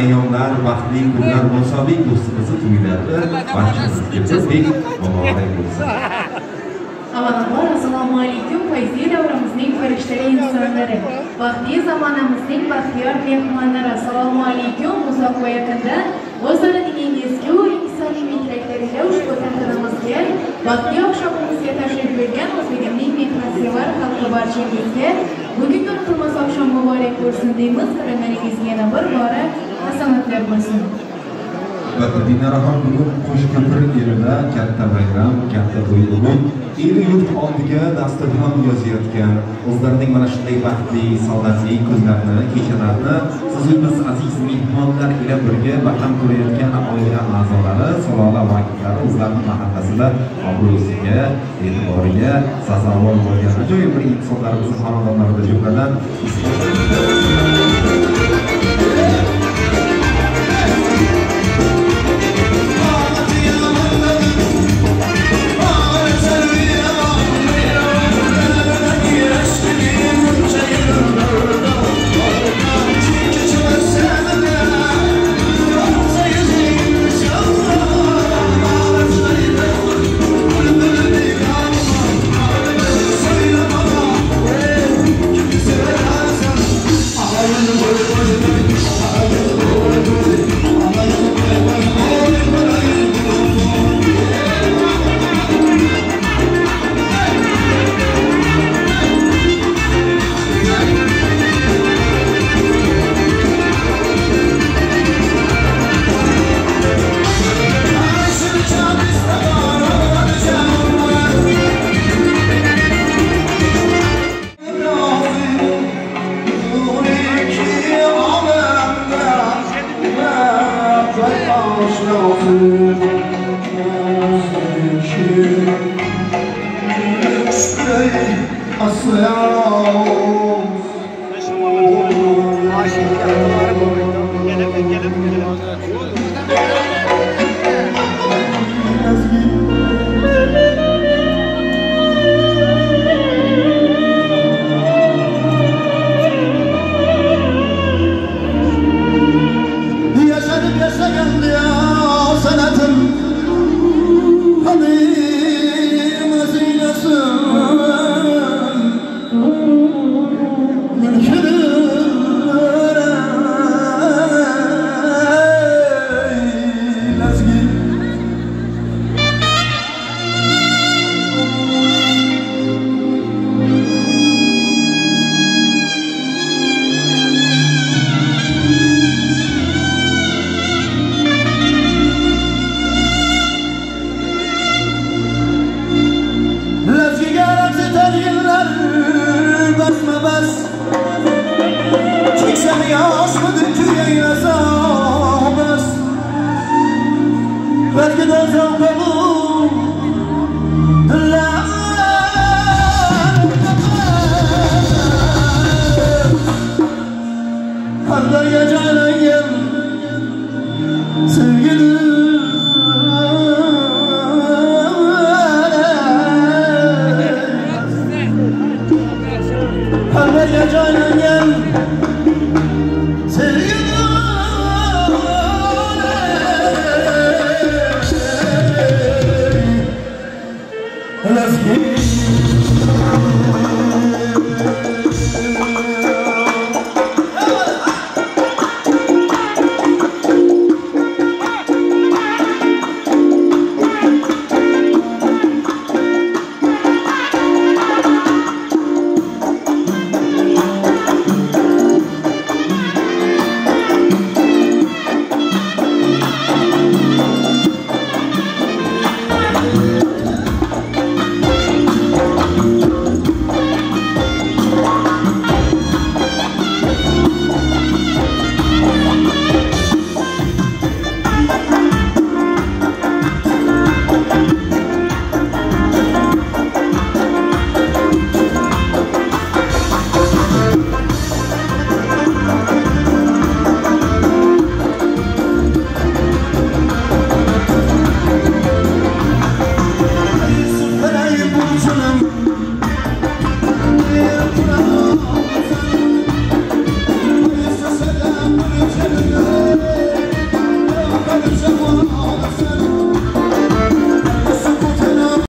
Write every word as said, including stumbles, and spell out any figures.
Ayyomlar, baxtli kunlar, ro'shabik do'stimizni to'ylari barchamizga bek muborak bo'lsin. Avvalambor assalomu alaykum, fayzli davramizning farishtali insonlari, baxtli zamonamizning baxtiyor mehmonlari, assalomu alaykum. Uzoq va yaqindan o'zaro diningizga va insoniy tilaklaringizga ushbu tantanamizga baxtli oqshomimizga tashrif buyurgan o'zligimning mehnatsevar xalqi barchangizga bugungi unutulmas oqshom muborak bo'lsin deymiz. Hammalaringizga yana bir bora hasanatlar bo'lsin. Dinaraxon bugun Qo'shko'pir elida katta bayram, katta to'y-to'y, el yurt oldiga dasturxon yozayotgan, o'zlarining mana shunday baxtli, saodatli kunlarni, kechalarni siz biz aziz mehmonlar ila birga baham ko'rayotgan oila a'zolari, salola vakillari o'zlarining mahallasida obro'siga, e'tiboriga sazovor bo'lgan ajoyib bir insonlarimiz xonadonlarida jumladan Allah ya